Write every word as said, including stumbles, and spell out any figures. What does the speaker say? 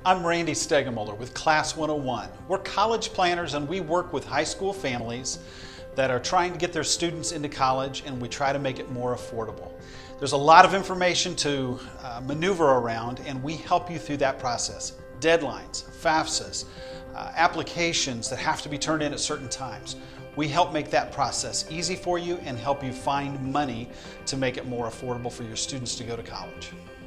I'm Randy Stegemoller with Class one oh one. We're college planners and we work with high school families that are trying to get their students into college, and we try to make it more affordable. There's a lot of information to uh, maneuver around, and we help you through that process. Deadlines, FAFSAs, uh, applications that have to be turned in at certain times. We help make that process easy for you and help you find money to make it more affordable for your students to go to college.